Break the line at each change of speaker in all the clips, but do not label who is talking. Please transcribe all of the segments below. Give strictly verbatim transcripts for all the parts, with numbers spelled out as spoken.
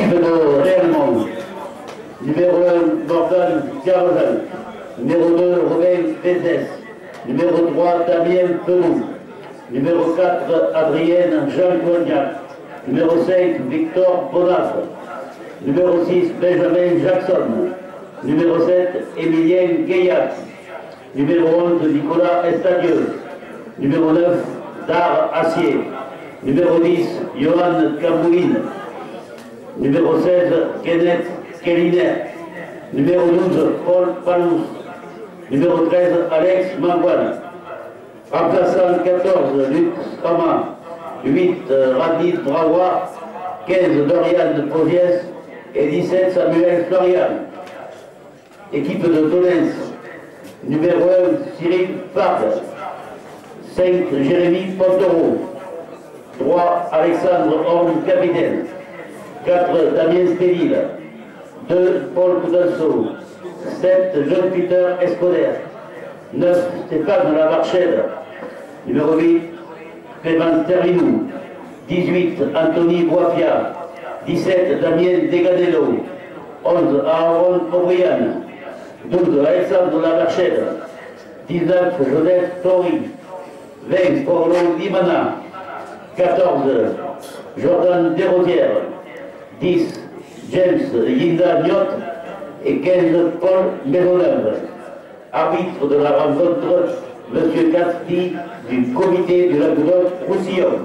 Équipe de Réellement. Numéro un, Morgan Carozal. Numéro deux, Robin Bézès. Numéro trois, Damien Penou. Numéro quatre, Adrienne Jean Cognac. Numéro cinq, Victor Bonafre. Numéro six, Benjamin Jackson. Numéro sept, Émilien Gaillac. Numéro onze, Nicolas Estadieux. Numéro neuf, Dar Assier. Numéro dix, Johan Cambouine. Numéro seize, Kenneth Kelliner. Numéro douze, Paul Palous. Numéro treize, Alex Mangouane. Remplaçant quatorze, Luc Kama. huit, Radit Bravois. quinze, Dorian Poziès. Et dix-sept, Samuel Florian. Équipe de Tonens. Numéro un, Cyril Fardes. cinq, Jérémy Pontereau. trois, Alexandre Horn, capitaine. quatre, Damien Stéville. deux, Paul Coudenceau. sept, Jean-Peter Escoder. neuf, Stéphane Lavarchelle. Numéro huit, Clément Terrinou. dix-huit, Anthony Boifia. dix-sept, Damien Deganello. onze, Aaron O'Brien. douze, Alexandre Lavarchelle. dix-neuf, Joseph Tori. vingt, Orlon Dimana. quatorze, Jordan Desrosières. dix, James Yinda Niot. Et quinze, Paul Maisonneuve. Arbitre de la rencontre, M. Casti du comité du Languedoc-Roussillon.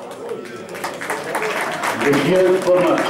Monsieur Comas.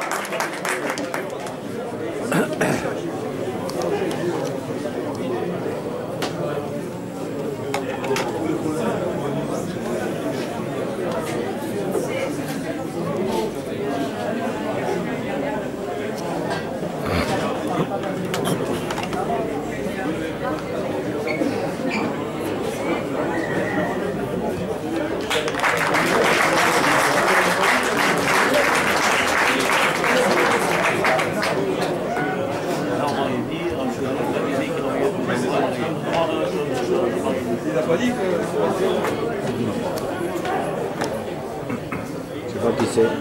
Je sais pas qui c'est.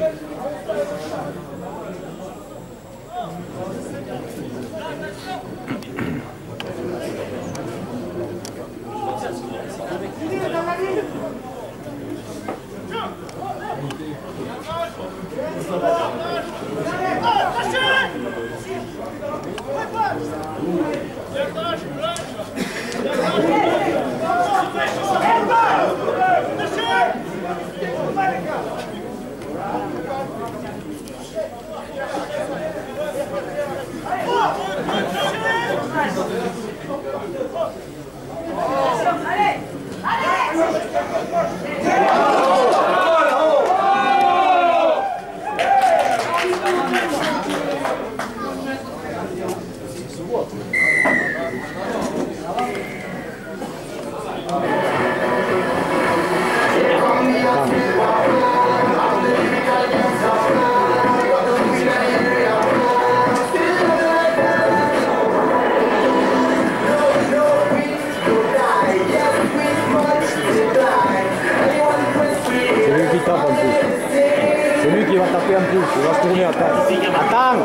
C'est lui qui va taper un peu, il va se tourner, attends. Attends.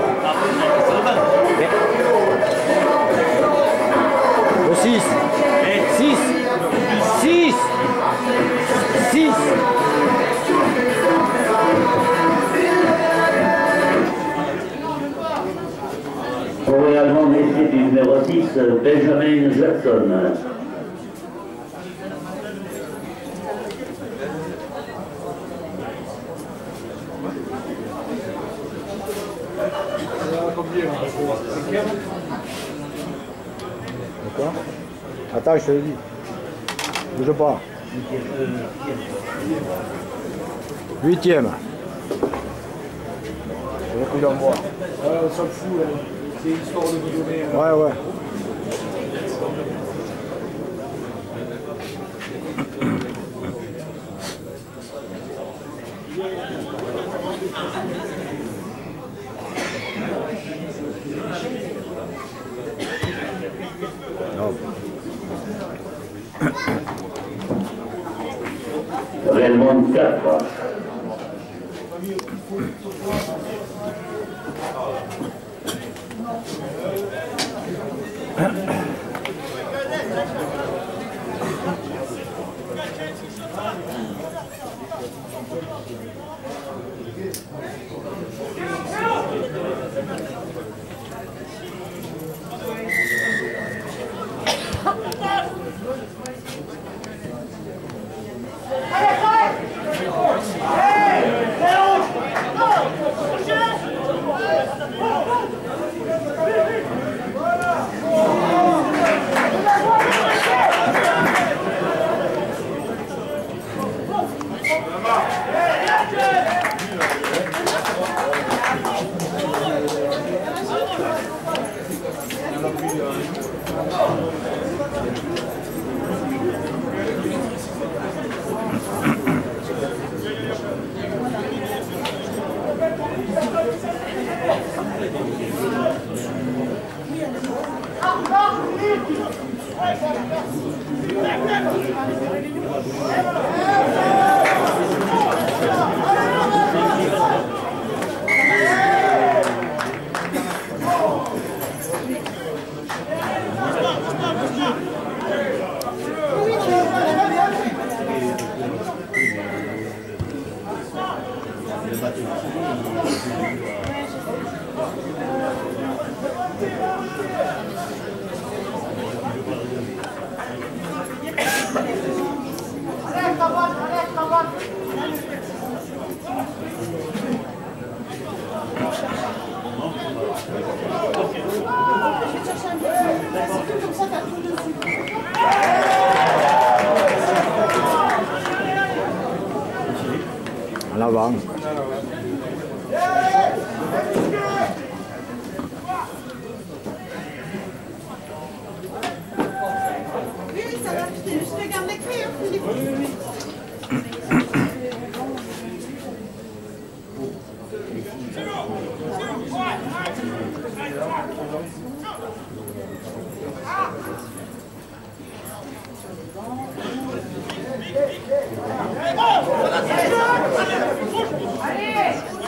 Le six. six. six. six.
Pour réellement l'essai du numéro six, Benjamin Jackson.
D'accord. Attends, je te le dis. Bouge pas. Huitième. C'est le coup d'envoi.
Ouais, on s'en fout, là. C'est histoire de vous donner. Euh...
Ouais, ouais.
Réellement quatre.
En avant.
Oui, ça va, je te garde l'écrit, hein, Philippe. Allez!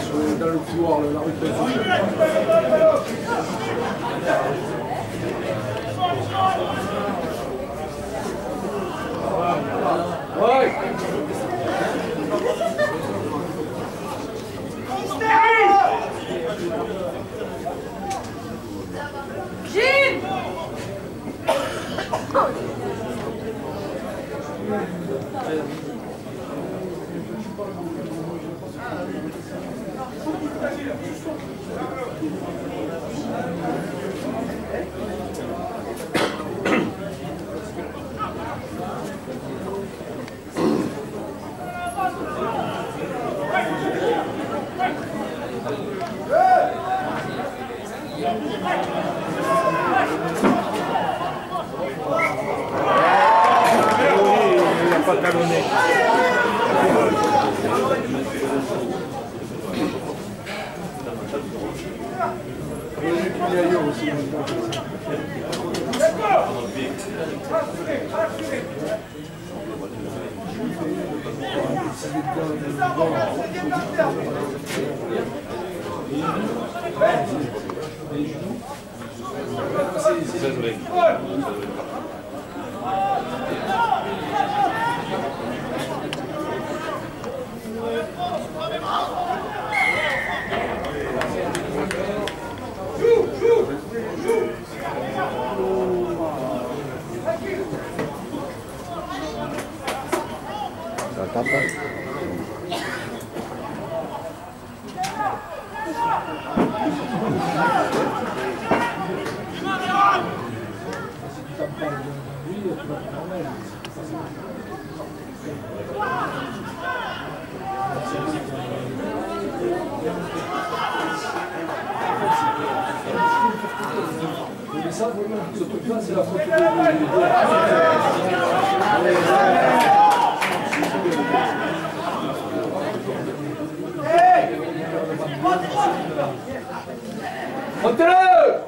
sur le, dans le couloir, le, la rue de ouais.
Gilles!
Talonné. Ça tape.
Mais ça, ce truc-là, c'est la photo de... Montez-le!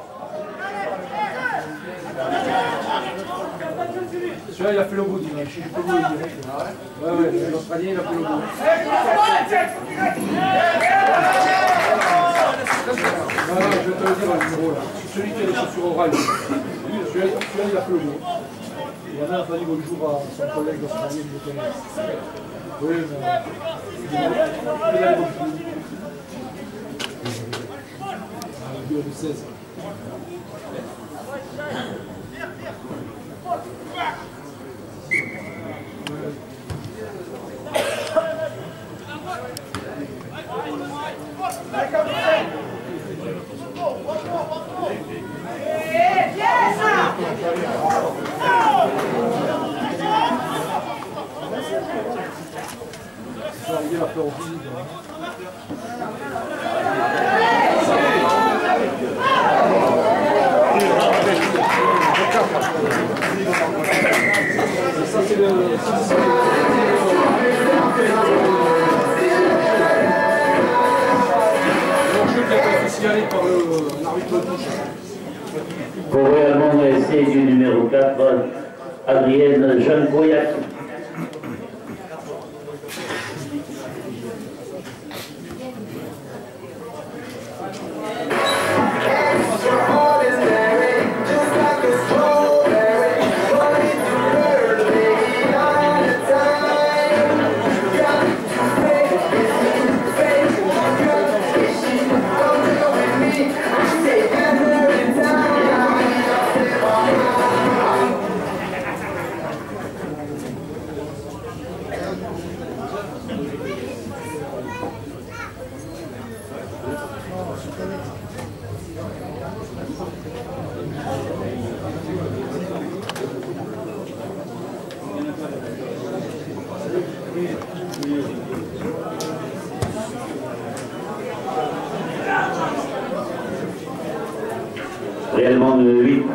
Celui-là, il a fait le beau dimanche. Je peux vous le dire. Ouais, ouais, l'Australien, il a fait le beau. Non, non, je vais te le dire à numéro là. Celui qui a les chaussures orales. Celui-là, il a fait le beau. Il y en a un fallu bonjour à son collègue australien de tennis. Oui, mais. Il a les bons coups. deux mille seize. C'est arrivé la peur au physique. Ça c'est le... L'enjeu qui a été signalé par l'arbitre de touche.
Pour réellement essai du numéro quatre, Adrienne Jeanne-Coyac. Réellement de huit.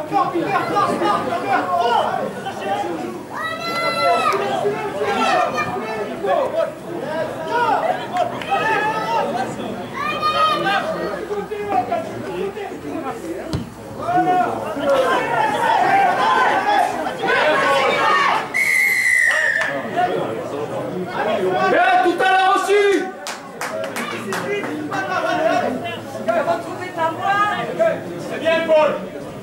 tout à l'heure reçu. C'est bien, Paul.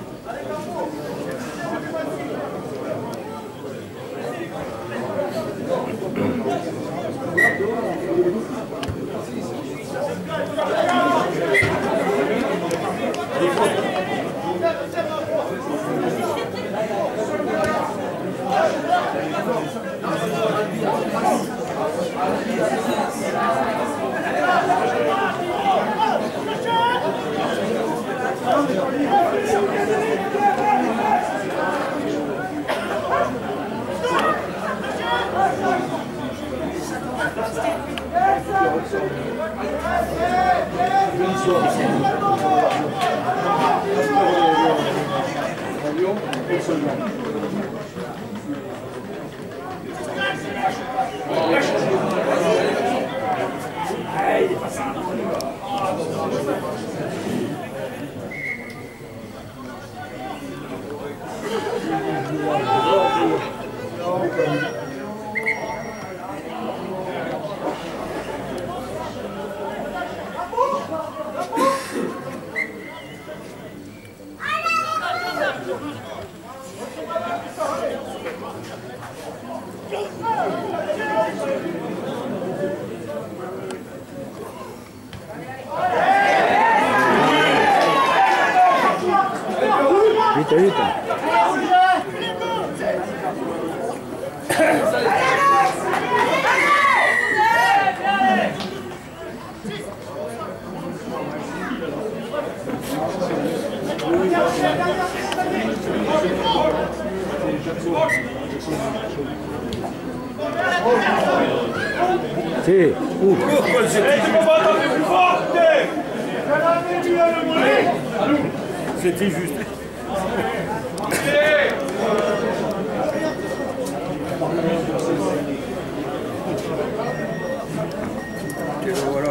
Vite, vite.
Sì, uh.
C'était juste. Voilà.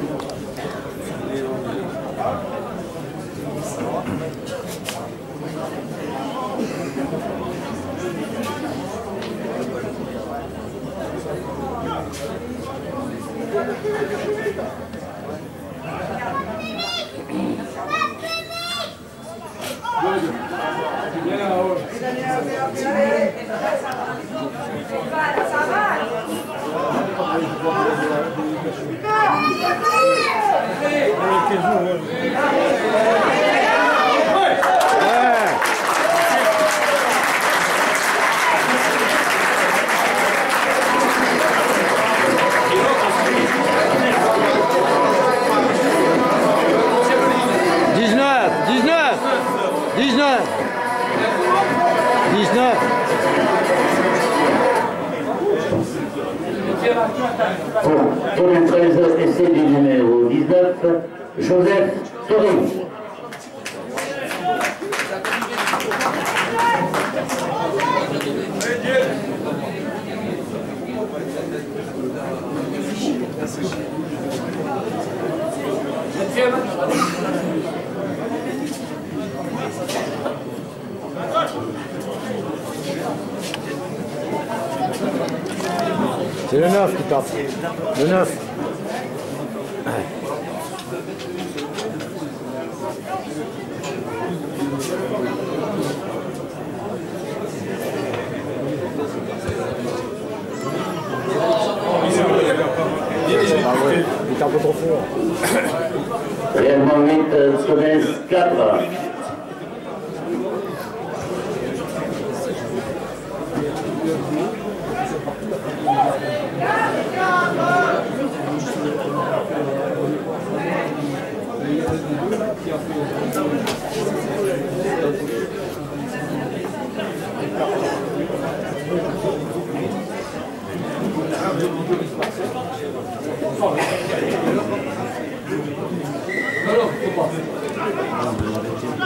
dix-neuf, dix-neuf, dix-neuf, dix-neuf.
Pour, pour le treize, essai du numéro dix-neuf, Joseph Toury.
C'est le neuf qui tape. Le neuf. Ah ouais, il est un peu trop fort.
Réellement huit, Tonès quatre.
Non, non, faut pas.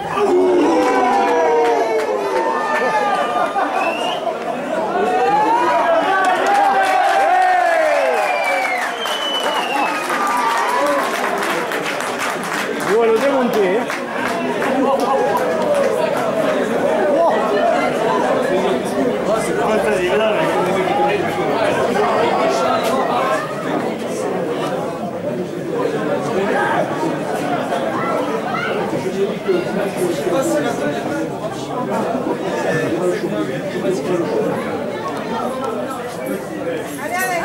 Vuole démonter.
Allez, allez,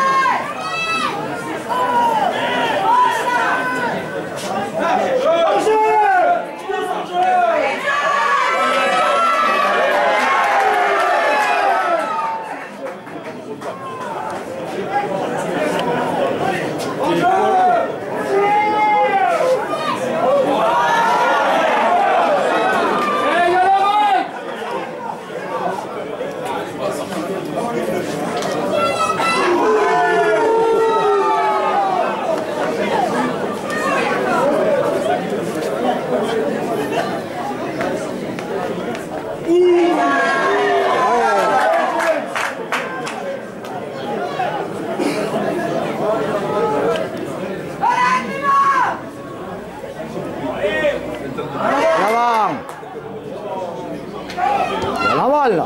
La balle.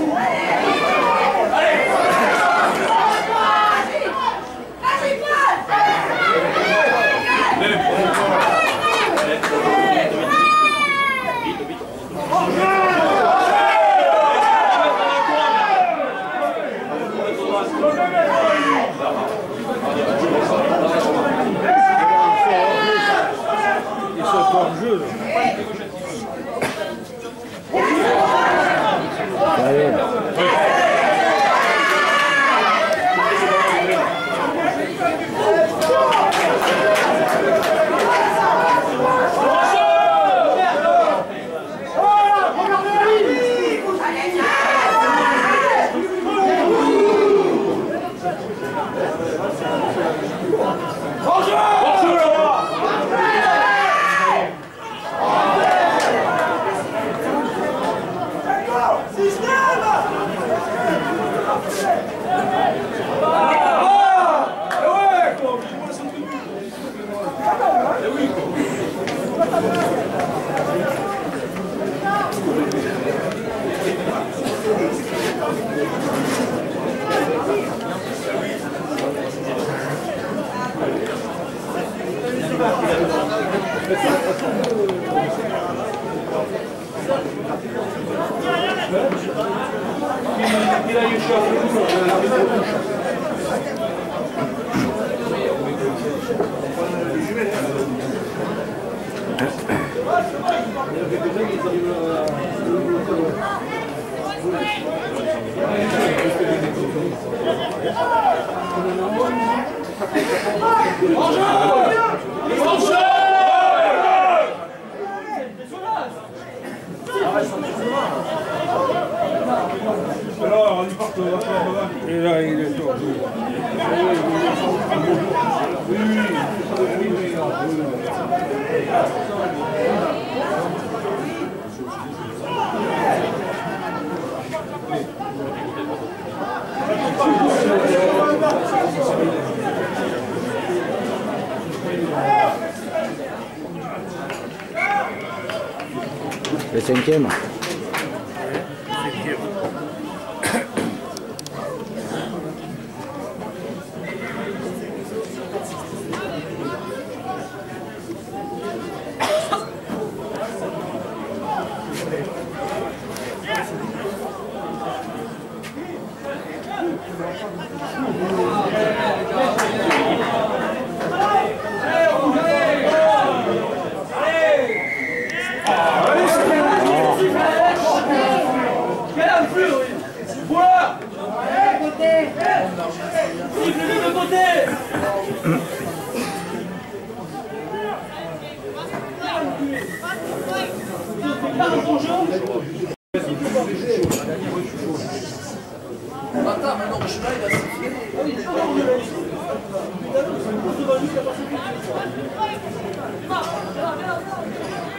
Ils sont pas en jeu.
Allez.
Et là, il est tordu. Oui, oui, oui.
Le cinquième.
Attends,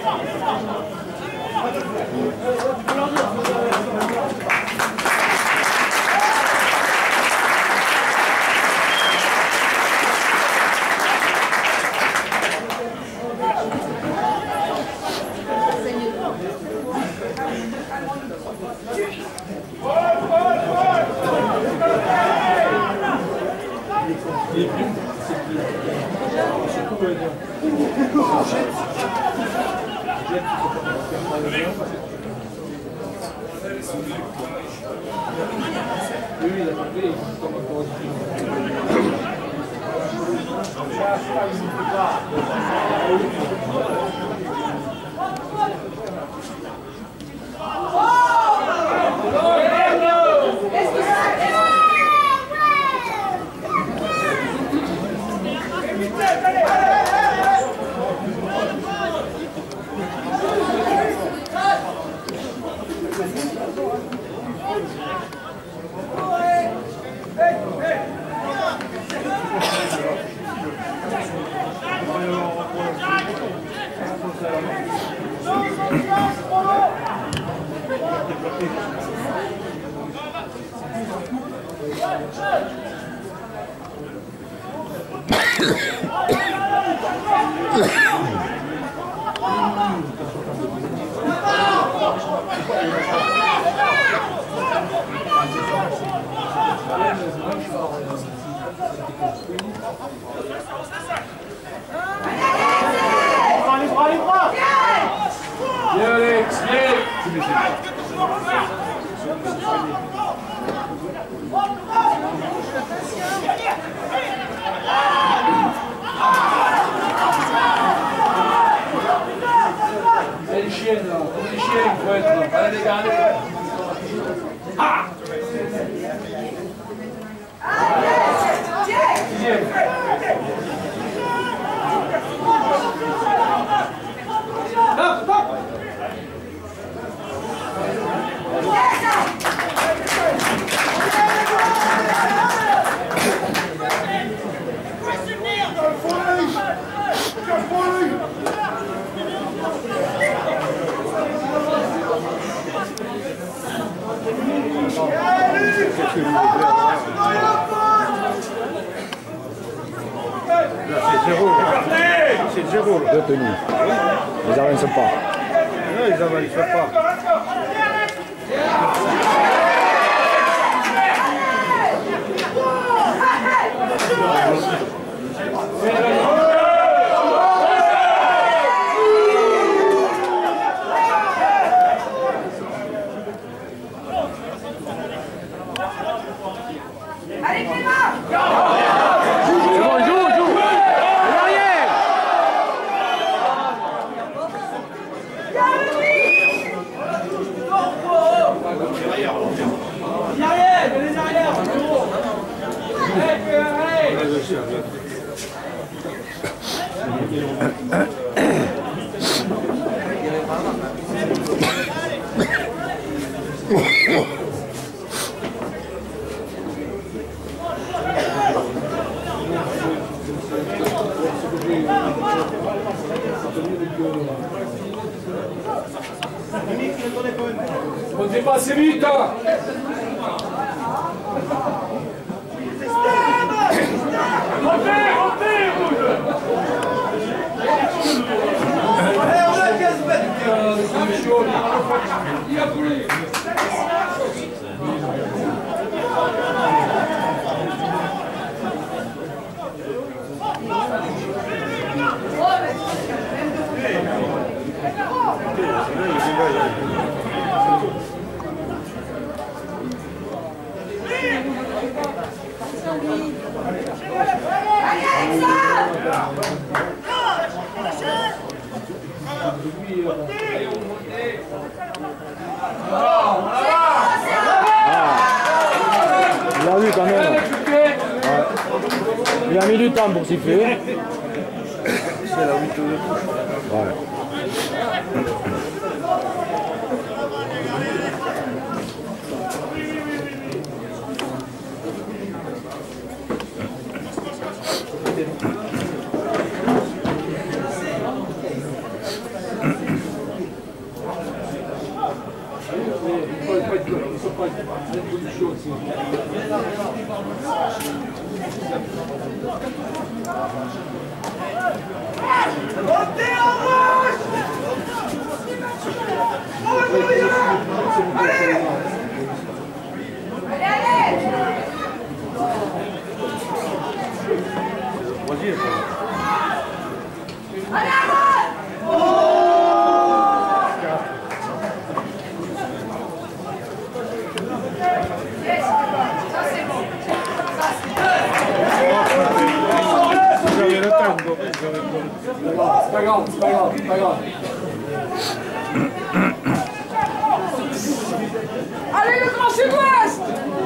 C'est zéro. C'est zéro. Deux tenues. Ils avancent pas. Non, ils avancent pas.
Allez, Clément!
On dépasse vite, hein. Montez, montez, on a quinze mètres. Il a pris.
Il a vu quand même. Ouais. Il a mis du temps pour siffler. C'est la huit de touche. Ouais.
Mm-hmm.
pas une introduction ici.
Montez en marche! Allez, allez! Allez, arrête!
C'est pas grave, c'est pas grave, c'est pas grave.
Allez, le grand sud-ouest!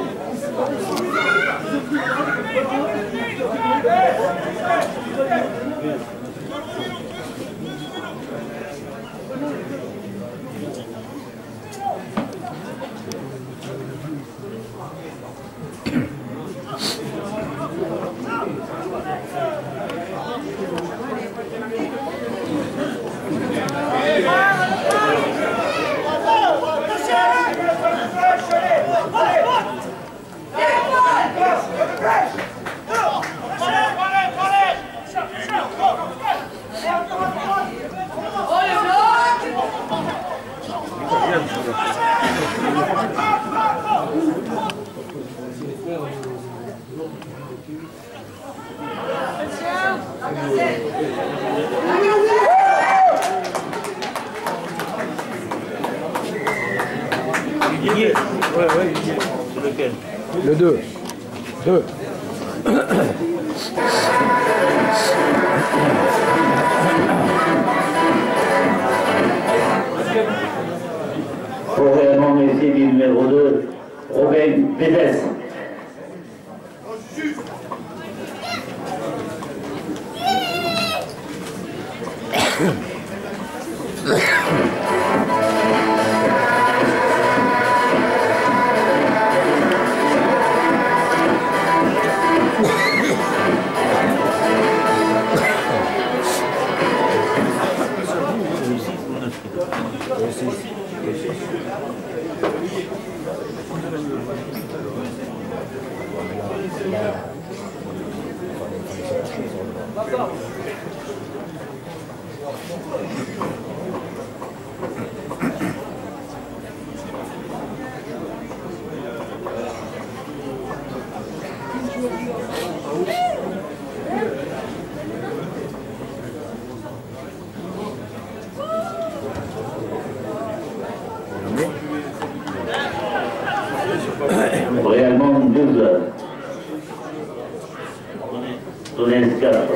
Ouais, ouais, c'est lequel?
Le deux. deux.
Pour réellement essai numéro deux, Robin Pédès. Réellement deux heures. Tonnes quatre.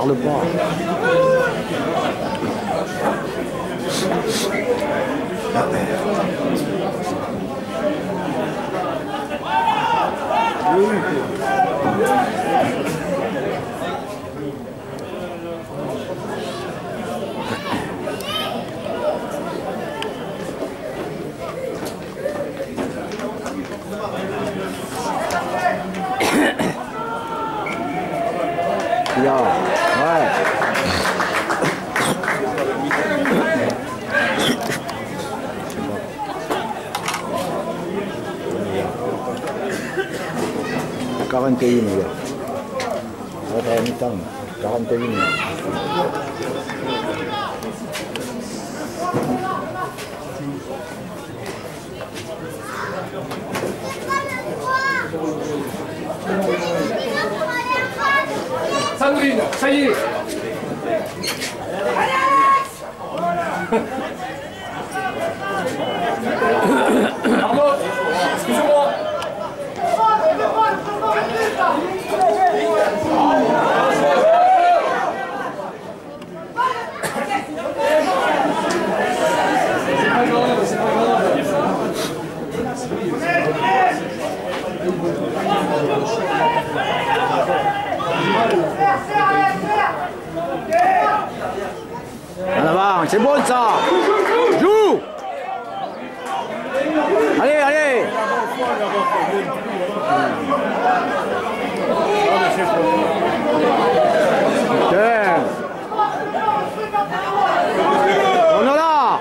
regarde pas. Là, ouais. quarante et un, les gars. On va à mi-temps. quarante et un.
Sandrine, ça y est. Pardon, excusez-moi. C'est pas grave, c'est pas grave.
En avant, c'est bon ça. Joue. Allez, allez. Tiens. On est là.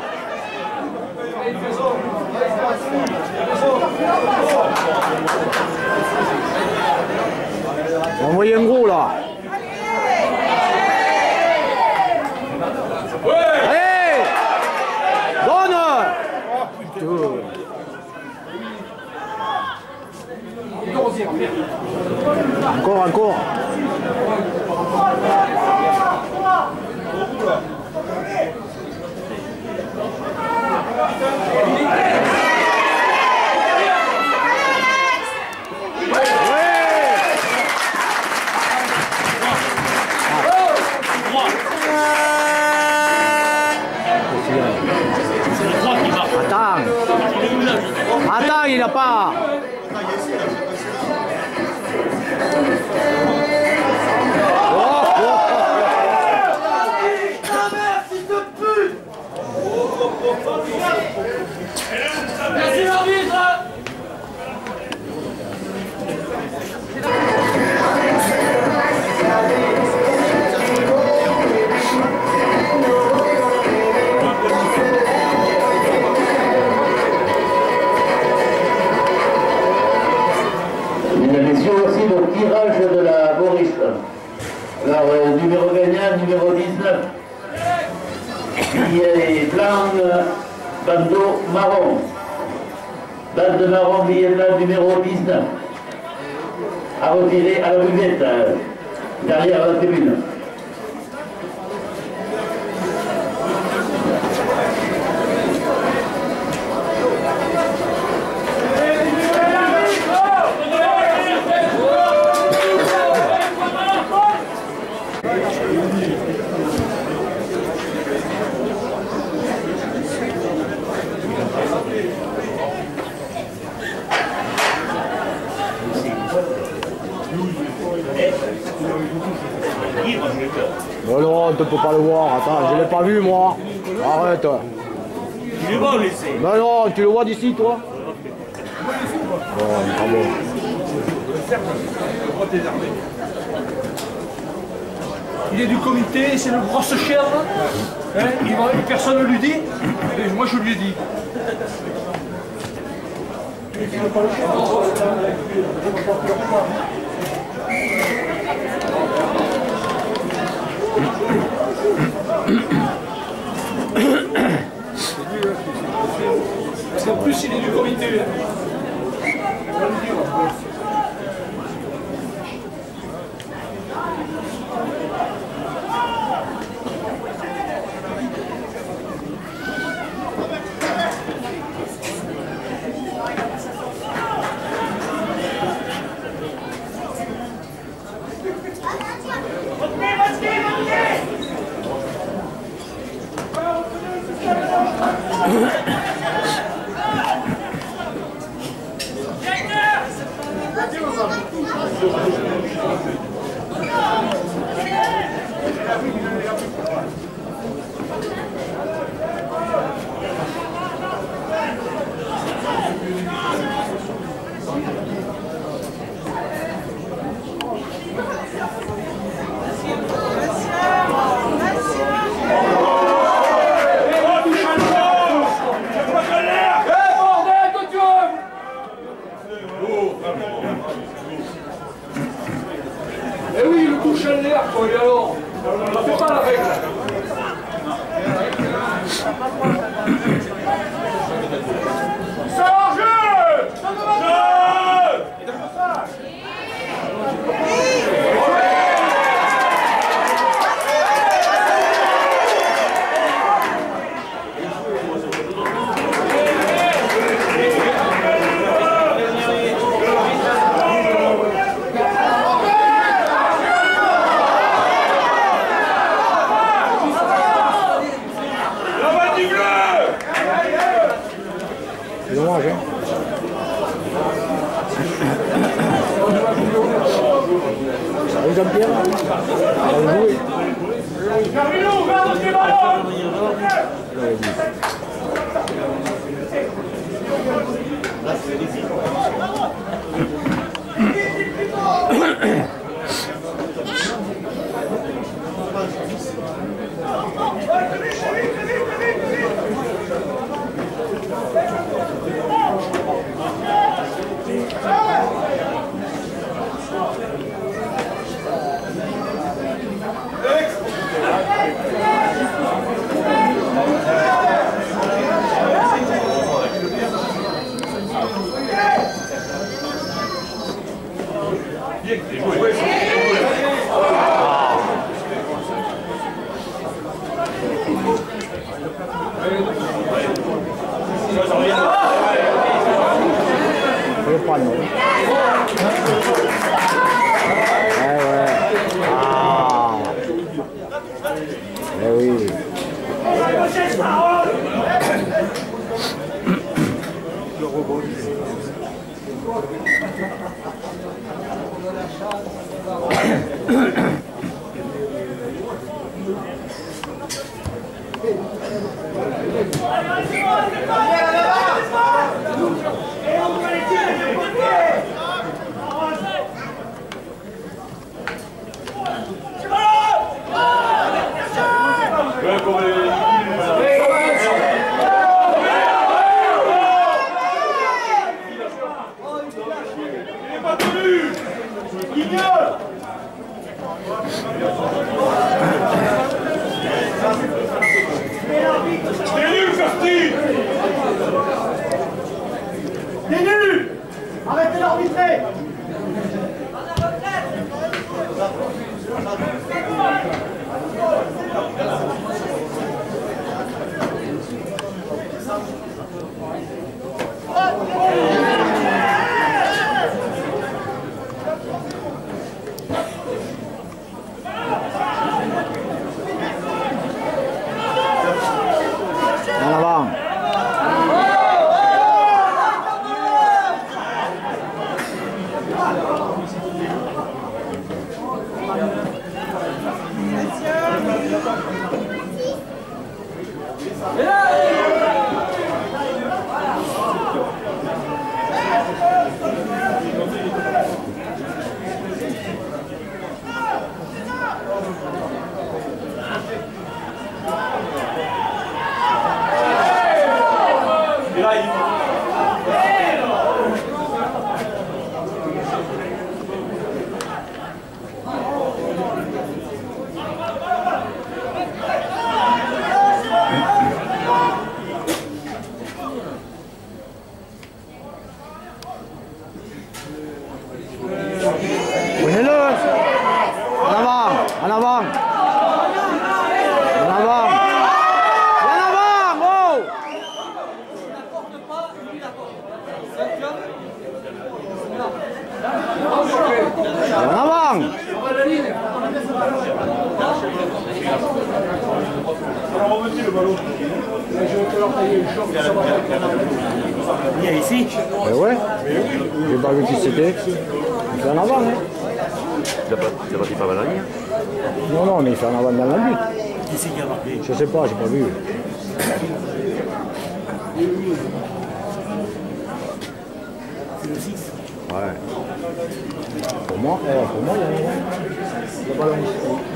Envoyez un gros là. Allez. Donne. Encore, encore. Attends. Attends, il n'a pas.
Merci l'arbitre.
Mesdames et messieurs, aussi le tirage de la Boris. Alors, euh, numéro gagnant, numéro dix-neuf, qui est blanc, euh, bandeau marron. Bande marron, billet blanc, numéro dix-neuf. À retirer à la buvette, euh, derrière la tribune.
Non, non, on ne peut pas le voir. Attends, je ne l'ai pas vu moi. Arrête.
Tu le vois ou laisser?
Non, non, tu le vois d'ici toi? Bon, bravo.
Il est du comité, c'est le grosse chien. Hein, il va, personne ne lui dit. Et moi je lui ai dit. Parce qu'en plus il est du comité.
Retenez, retenez, retenez.
Eh oui, le touche à l'air, quoi, et alors? C'est pas la règle.
Sors jeu! Jeu!
C'est dommage, hein. Salut Jean-Pierre. Allez jouer.
Carmelo, garde tes ballons!
Faut le prendre, non? Ouais, ouais. Ah. Eh oui. Le robot.
T'es nul! Arrêtez d'arbitrer!
En avant.
Et là, il...
Prenez-le. En avant. En avant. En avant. En avant. Oh.
Il y a ici.
Eh ouais. J'ai pas vu qui c'était. C'est en avant, hein.
Il a pas dit pas mal à ligne.
Non, non, mais il fait en avant dans la lutte.
Qui c'est qui a marqué?
Je sais pas, j'ai pas vu.
C'est le six.
Ouais. Pour moi, euh, pour moi, il y a un le ballon ici.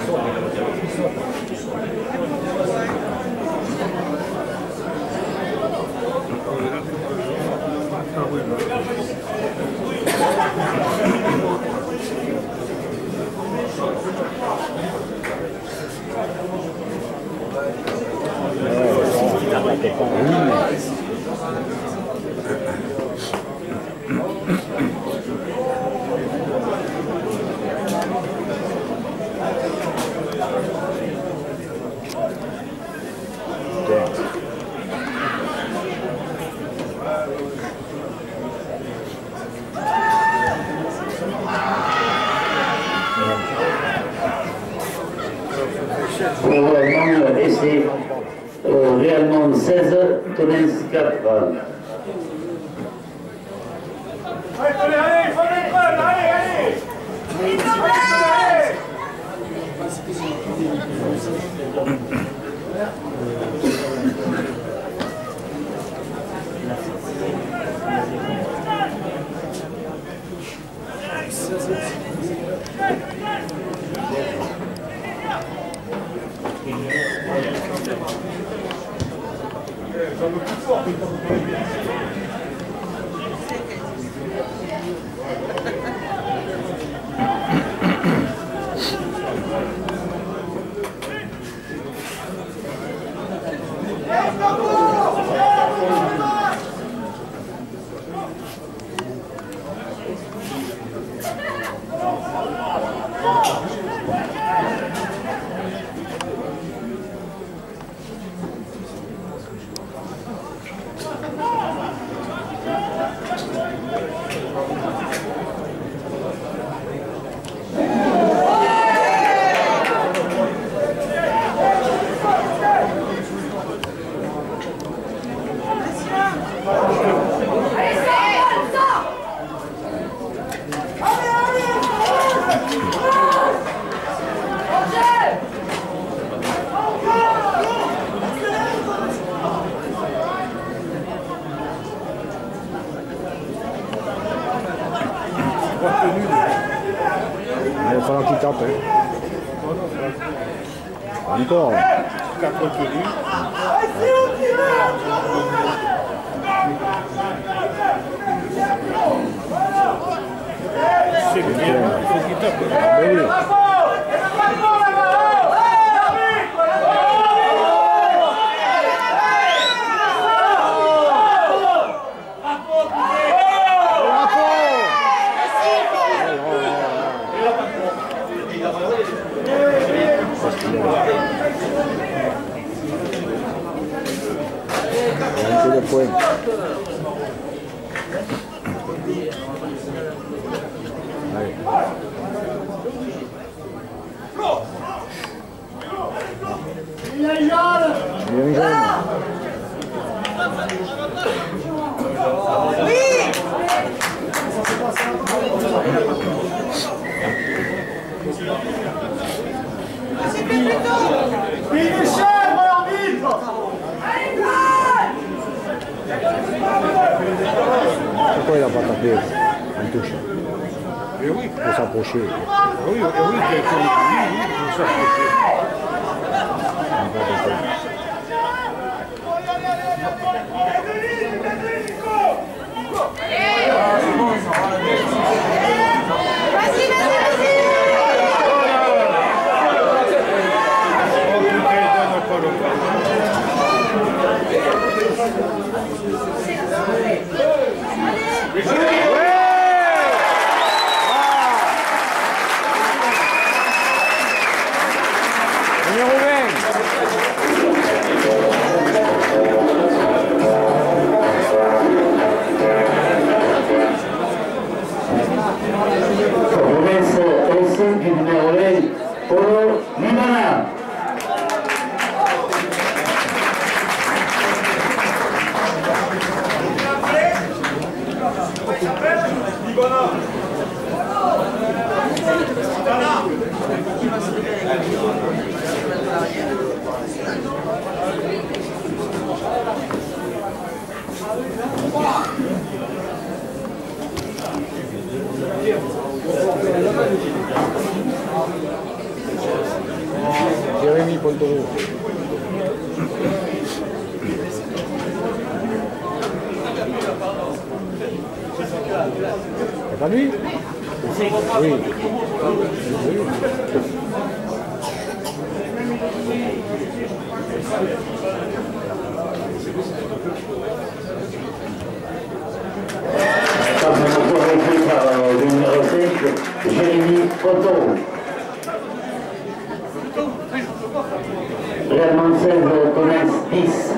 Pour Allemand, essai euh, réellement seize, Tonens quatre.
Allez, allez, allez, faut les prendre, allez, allez.
Il va falloir qu'il tape. Hein. Encore.
quatre tenues. C'est bien, il faut qu'il tape.
Mais oui. Un peu de points. Allez. Bien jaune. Pourquoi il n'a pas tapé en touche?
Et oui.
Pour s'approcher.
Oui, oui, oui, oui, il faut s'approcher.
Vas-y, vas-y, vas-y.
Numéro vingt.
Promesse aussi du numéro vingt, Polo Limana.
Pas lui? Oui.
Ça fait encore repris par le numéro cinq, Jérémy Otto. Réellement seize, connaissent dix.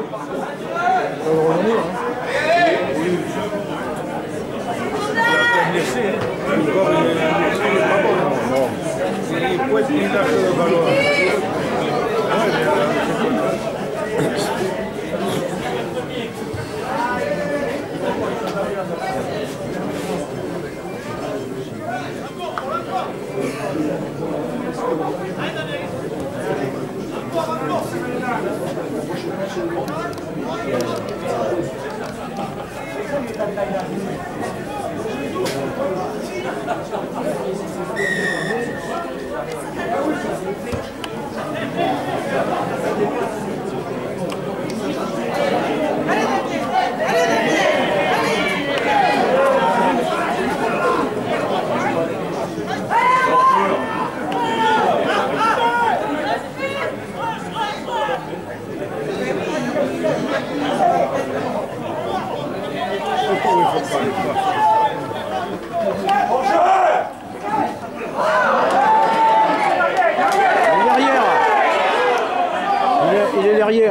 Il est derrière.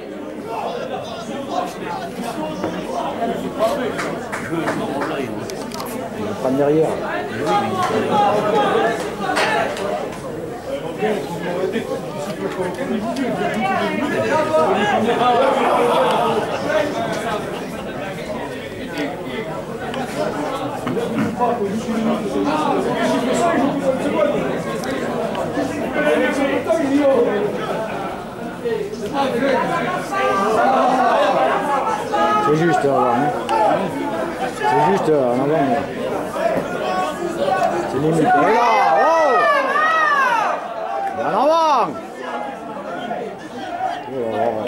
Il va prendre derrière. C'est juste avant, hein. C'est juste en avant. C'est limite. Et là, oh! En avant! Oh.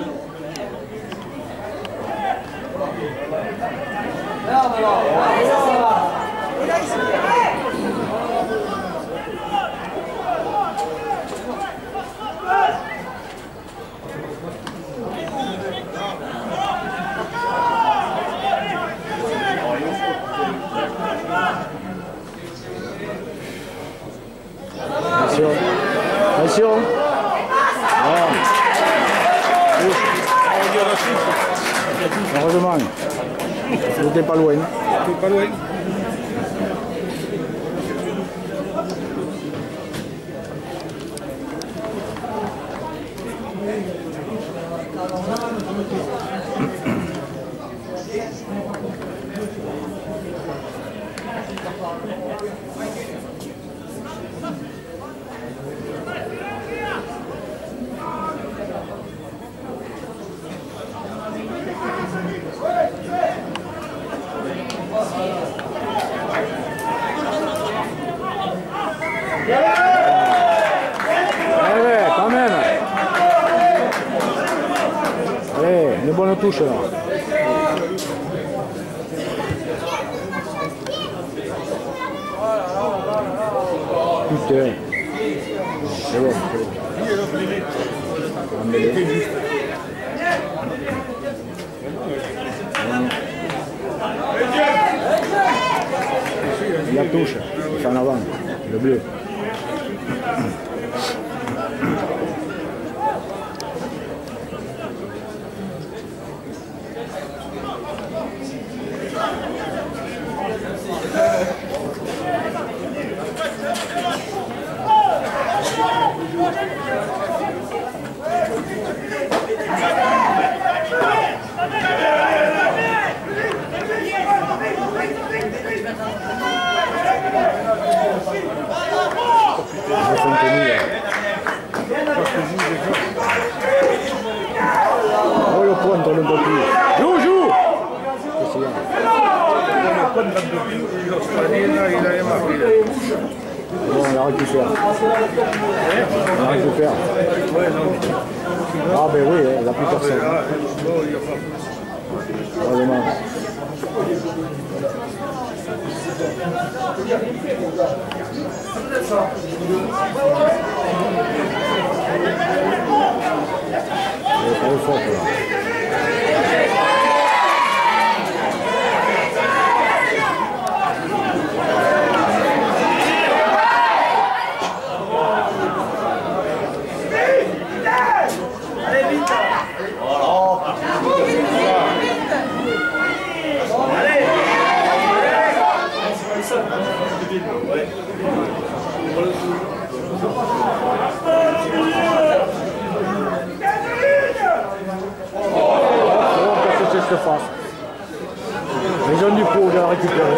Attention, attention. Ah. Heureusement, c'était pas loin.
C'était pas loin.
Allez, quand même. Allez, une bonne touche là. Putain. C'est bon, c'est bon. La touche, il fait en avant, le bleu. Oh le point dans le papier. Joue, joue. Bon, on la récupère. On la récupère. Ah ben oui, il n'a plus personne.
Vraiment. C'est trop fort là. Les jeunes du pot, j'ai récupéré.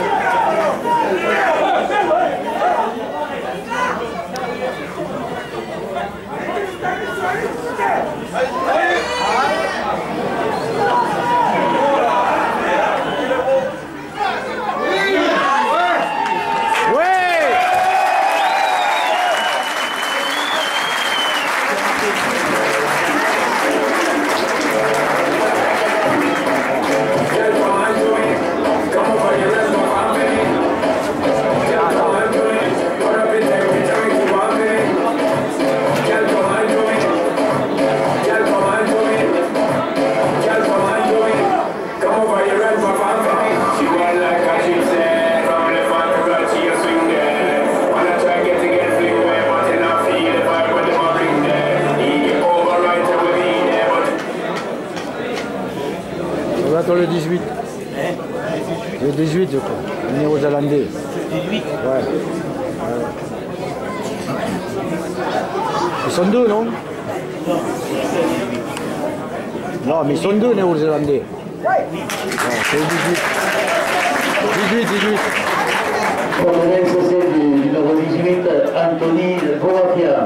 Le dix-huit. Le dix-huit, je crois. Le néo-zélandais.
Le dix-huit.
Ouais. Ouais. Ils sont deux, non? Non, mais ils sont deux néo-zélandais. Non, c'est le dix-huit. dix-huit, dix-huit.
Pour le S C du numéro dix-huit, Anthony Boafia.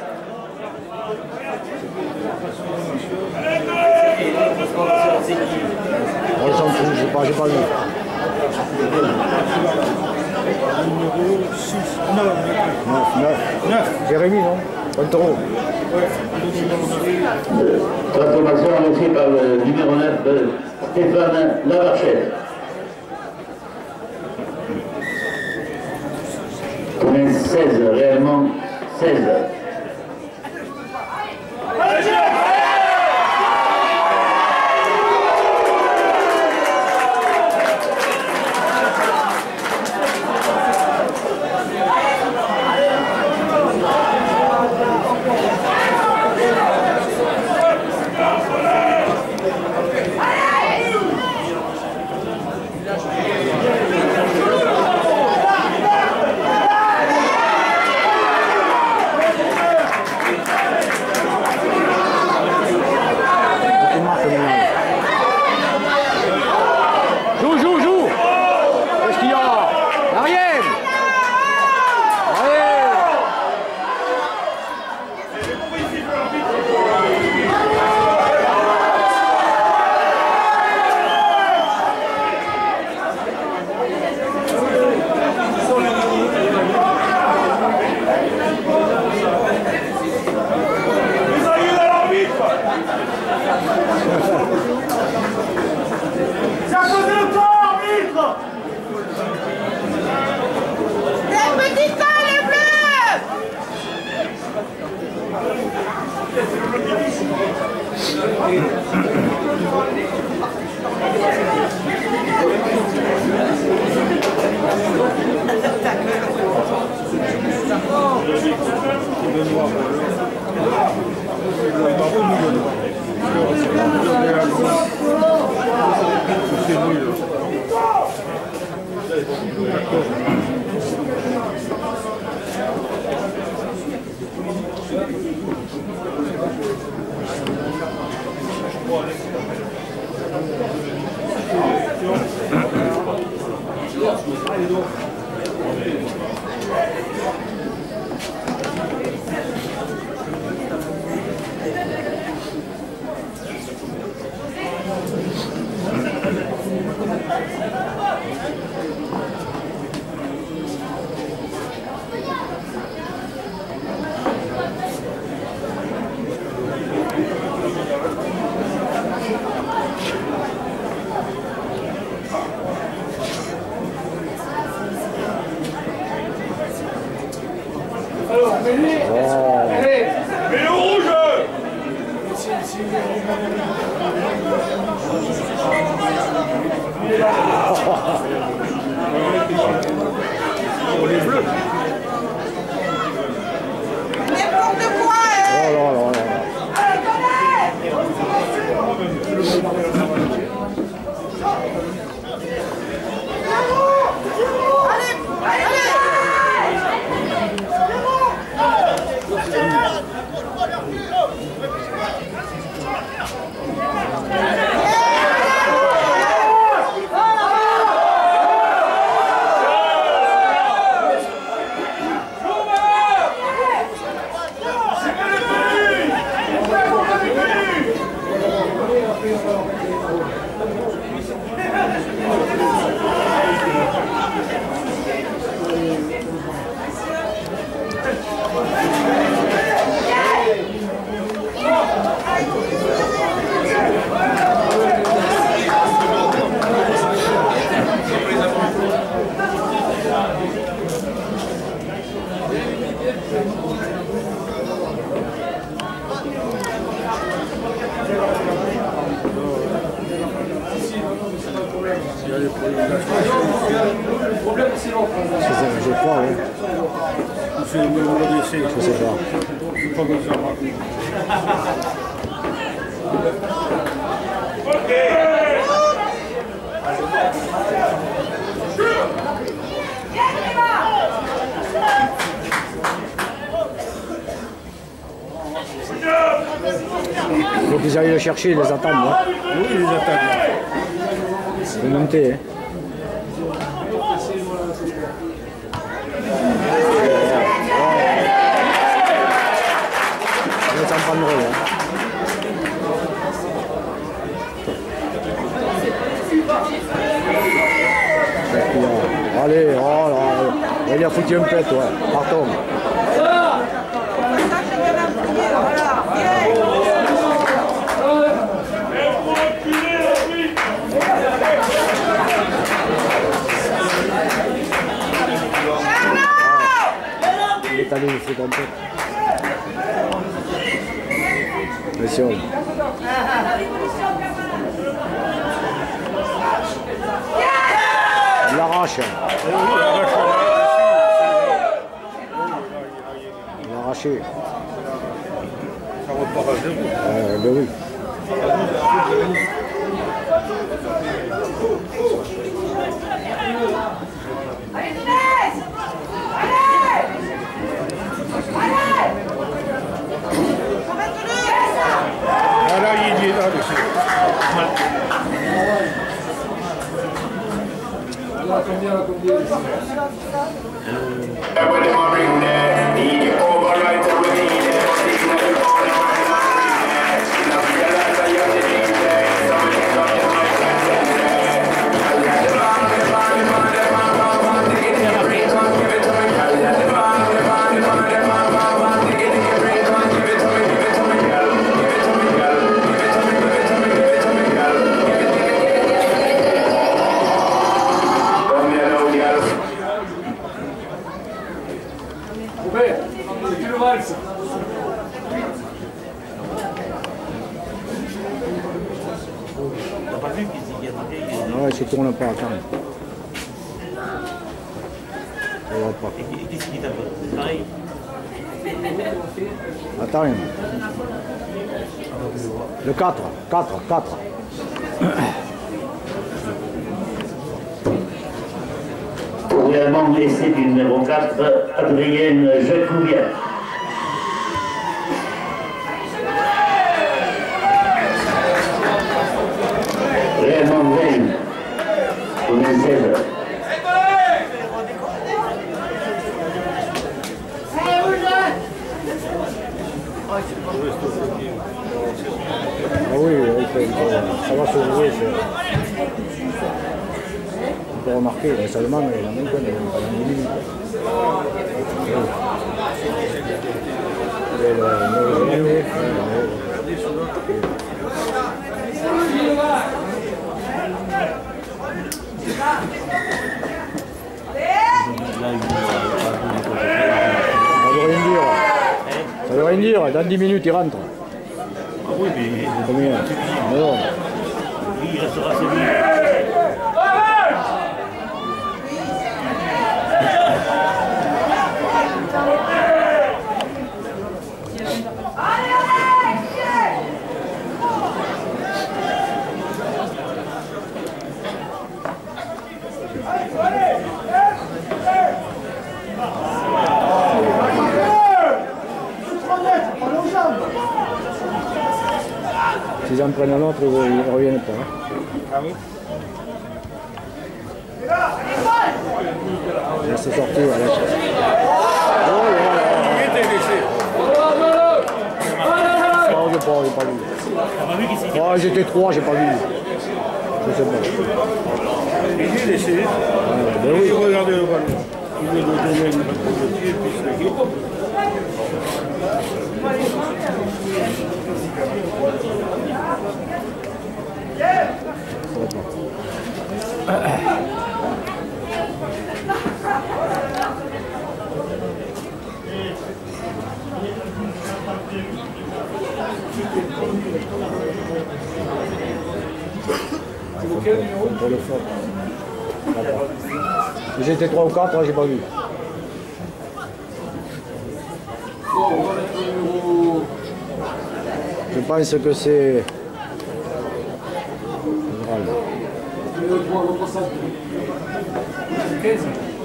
Ils sont tous, j'ai pas, j'ai pas vu.
Numéro six, neuf.
neuf, neuf. Jérémy, non? Contreau.
Transformation annoncée par le numéro neuf, Stéphane Lavarchette. Combien seize, réellement seize.
Le problème, c'est l'autre.
Je crois, oui.
C'est le numéro d'essai.
Je sais pas.
Pas besoin.
Il faut qu'ils aillent le chercher, ils les attendent. Hein.
Oui, ils les attendent.
C'est monté. Hein. Ils s'en prendront. Hein. Allez, oh là, il a foutu un pet, ouais. Partons. Il est allé le foutre un peu. Pression. Il l'arrache. Il l'a arraché.
Ça repart à zéro.
Euh, ben oui.
Allez, Inès! Allez! Allez!
Ah là, il est là, monsieur. Là, combien, là, combien? C'est une valse.
T'as pas vu qu'il y a marqué?
Ouais, il se tourne pas, attends. Ça va pas.
Et qu'est-ce qu'il t'a fait? Pareil.
Attends. Le quatre, quatre, quatre.
Pour réellement laisser du numéro quatre, Adrienne Jacouviat. Réellement veille, pour le seize.
Ah oui, oui, ça va s'ouvrir. On peut remarquer, mais seulement il a même pas une minute. Ça veut rien dire. Ça veut rien dire, dans dix minutes il rentre.
Ah oui, mais.
Combien? Non.
Oui, il restera assez bien.
S'ils en prennent un autre, ils ne reviennent pas. Hein.
Ah oui?
Laisse sortir. Allez.
Il était laissé.
Oh, j'ai pas, j'ai pas vu.
T'as pas vu qu'il s'est
Oh, j'étais trois, j'ai pas vu. Je sais pas.
Il est laissé.
Ouais, ben oui.
Il regardait le ballon. Il veut donner le ballon et puis c'est le gros.
Quel numéro?
Pour le fond. J'étais trois ou quatre, j'ai pas vu.
Bon, on va mettre le numéro.
Je pense que c'est...
Numéro trois, votre centre. quinze.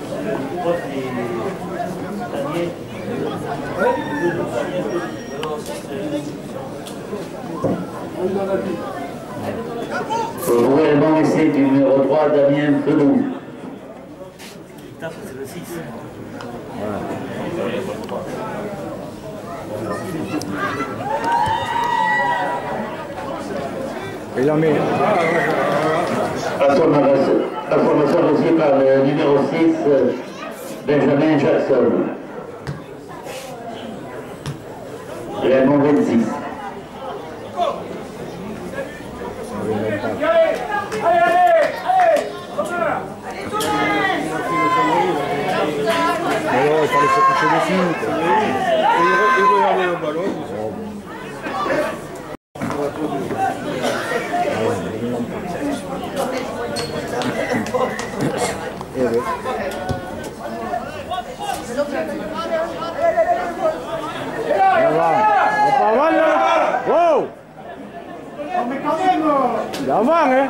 Nouvellement essai du numéro trois, Damien Pelou.
C'est le six.
Il en met.
La formation la formation reçue par le numéro six, Benjamin Jackson. Raymond vingt-six.
Allez, allez, allez.
Alors, il fallait se coucher dessus.
Il regardait le ballon.
Pas mal, là. Wow!
Mais quand même.
Il est avant, hein?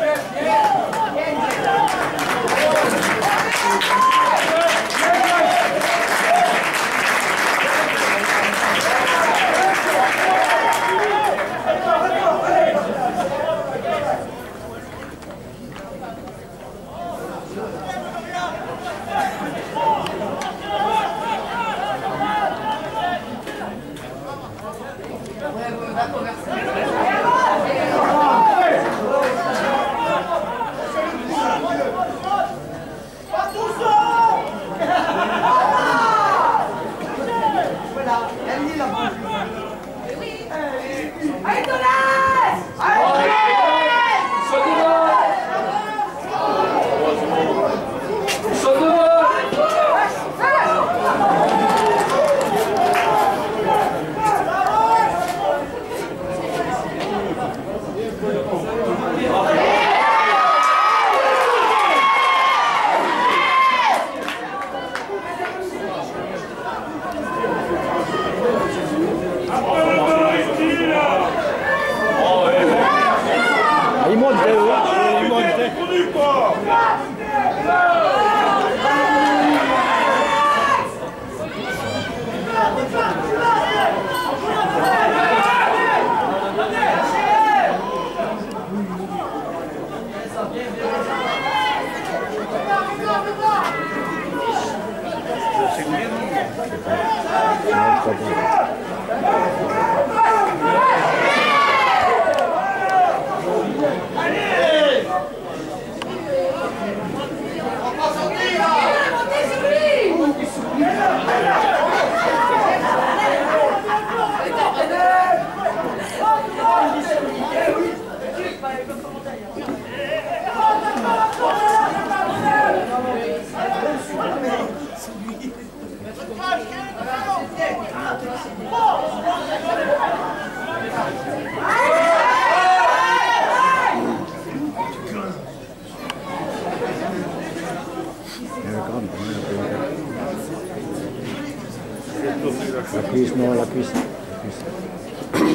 Allez, Thomas! Allez!
Il monte, il monte. La cuisse, non, la cuisse. La cuisse.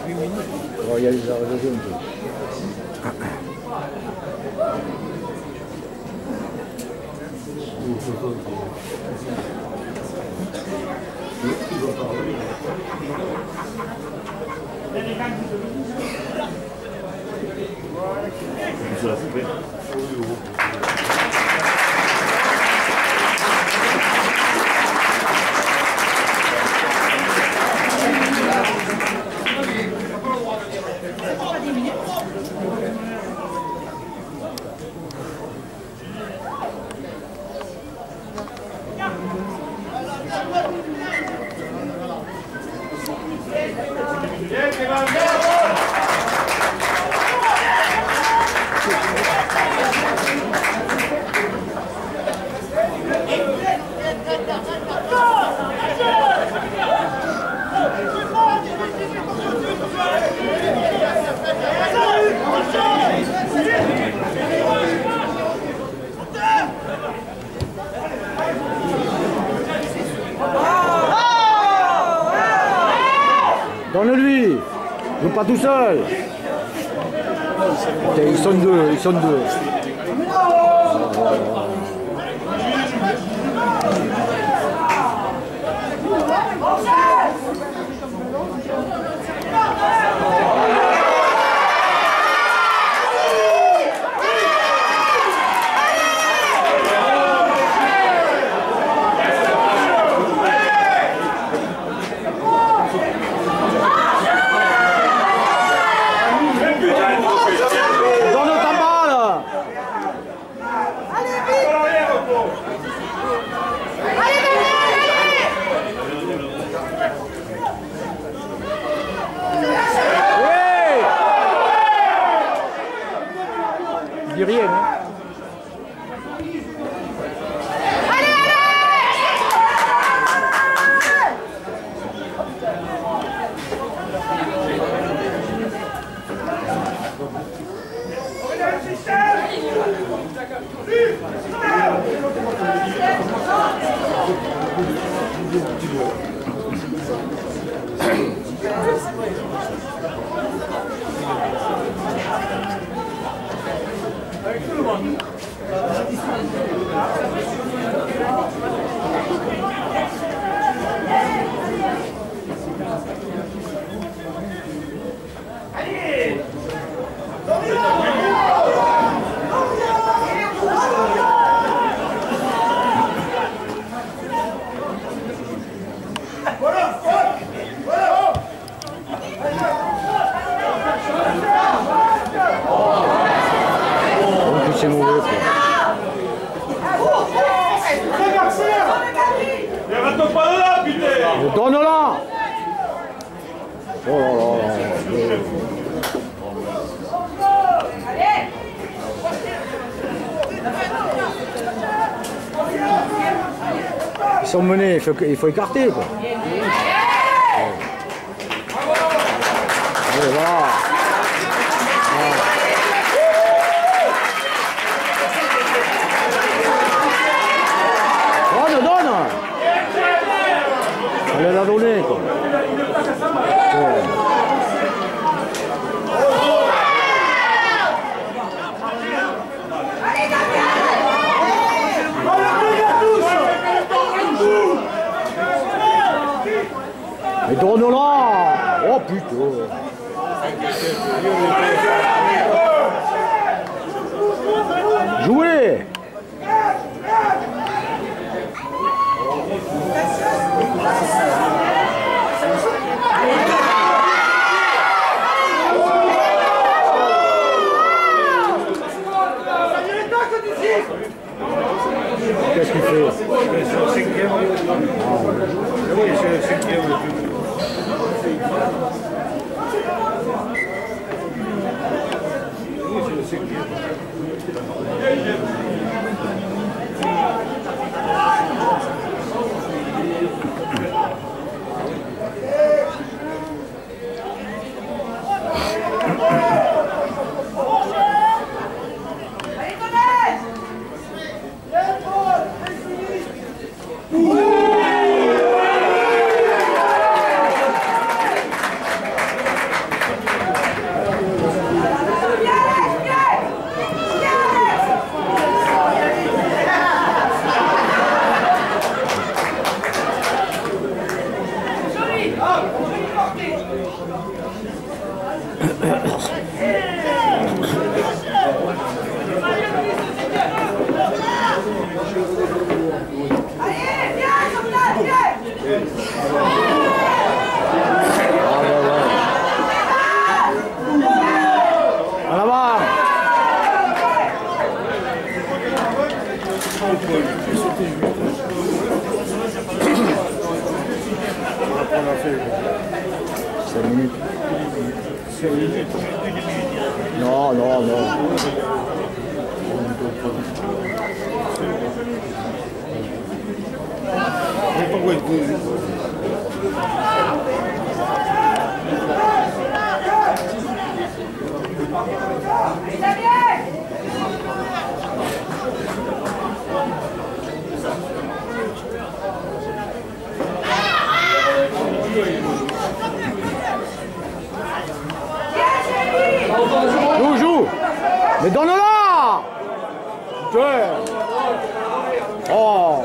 Oh, il y a les arrêts de jeu un peu. Donne-lui! Joue pas tout seul! Okay, ils sont deux, ils sont deux. Il dit rien, hein. C'est mauvais, quoi. Donne-la! Oh là là! Ils sont menés, il faut, il faut écarter, quoi. Allez, voilà. Donne, donne! Allez la donner, quoi. Ouais. Mais donne-la! Oh putain! Jouez! Qu'est-ce qu'il fait?
C'est le cinquième. Oui, c'est le cinquième le plus. Oui, c'est le cinquième.
En avant. cinq minutes. Non, non, non. Joue, joue. Mais donne-la. Oh.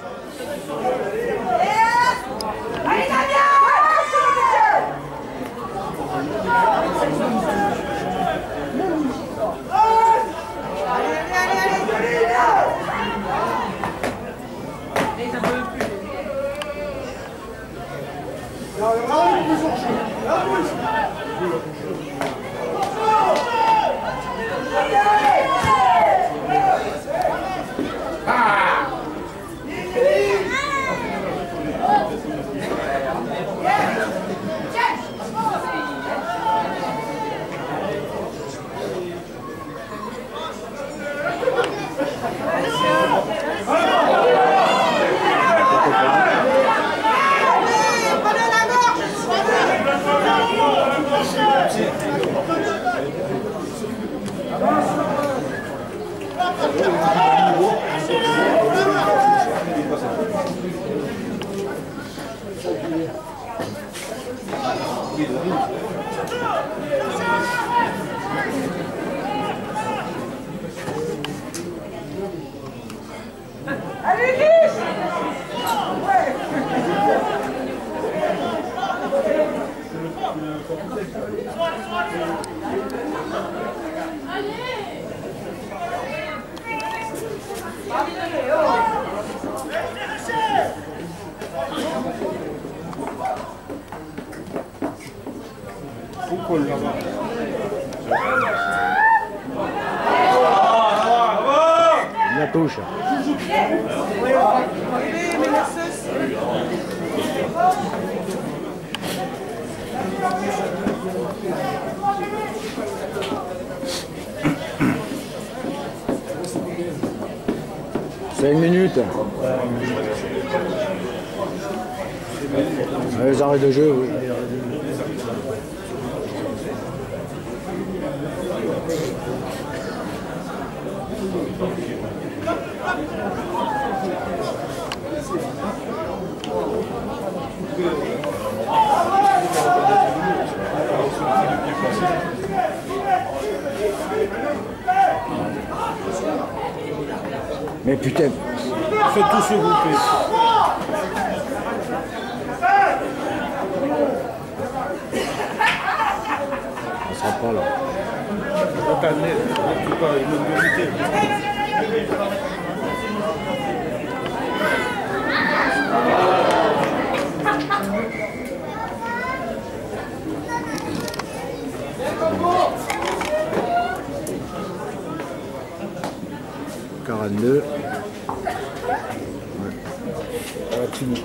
La touche. Cinq minutes. Les arrêts de jeu, oui. Mais putain,
Faites tous se grouper.
on sera pas là.
Attendez, en tout cas, une vérité.
quarante-deux.
Ouais. Ah, timide.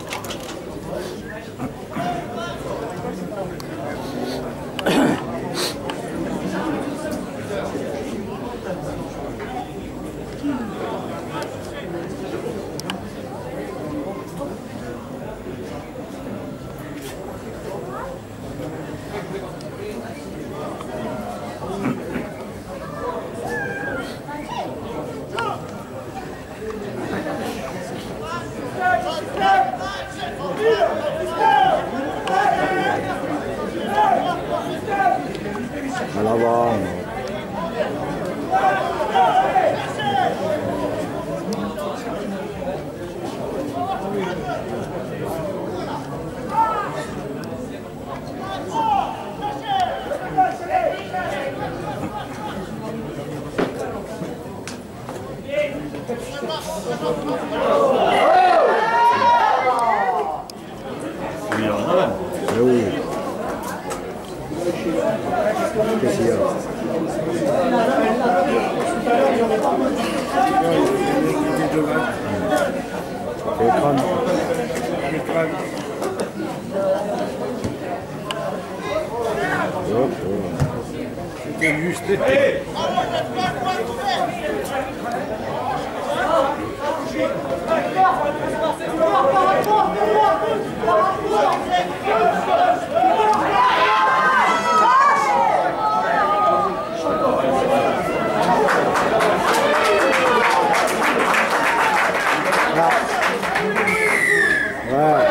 À l'avant.
Il y en a.
Eh oui. Qu'est-ce qu'il y a? Et crâne. Hop,
C'était juste.
ouais.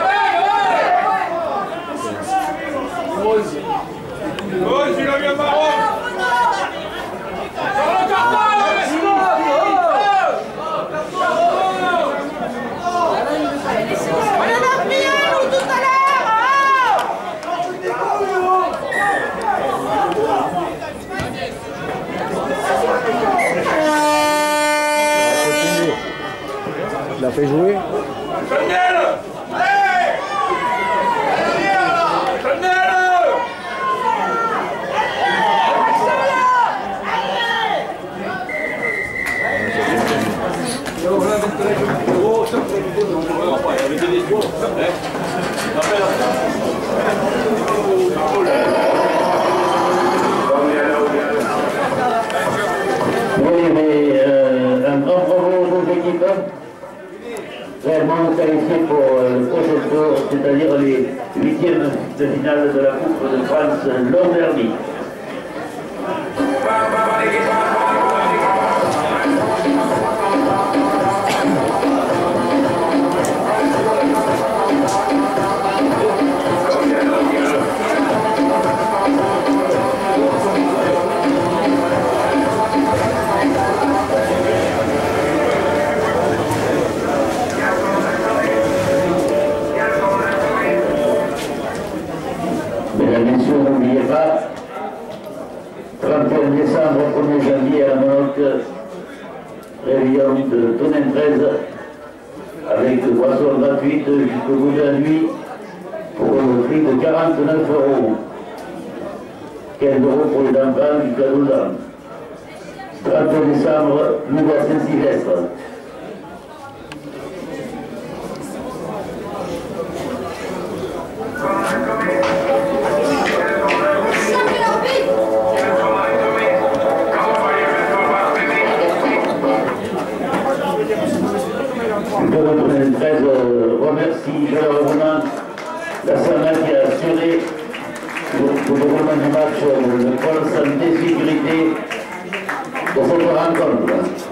Oh, tu l'as bien marrant.
Tu l'as fait jouer?
Oui, mais euh, un grand bravo aux équipes réellement qualifiées pour euh, le prochain tour, c'est-à-dire les huitièmes de finale de la Coupe de France l'an dernier. N'oubliez pas, trente et un décembre, premier janvier à la Monoc, réunion de Tonnerre treize, avec boisson gratuite jusqu'au bout de la nuit, pour le prix de quarante-neuf euros. quinze euros pour les enfants jusqu'à douze ans. trente décembre, nous à Saint-Sylvestre. Le treize remercie chaleureusement la SAMA qui a assuré le déroulement du match, le pôle santé sécurité de cette rencontre.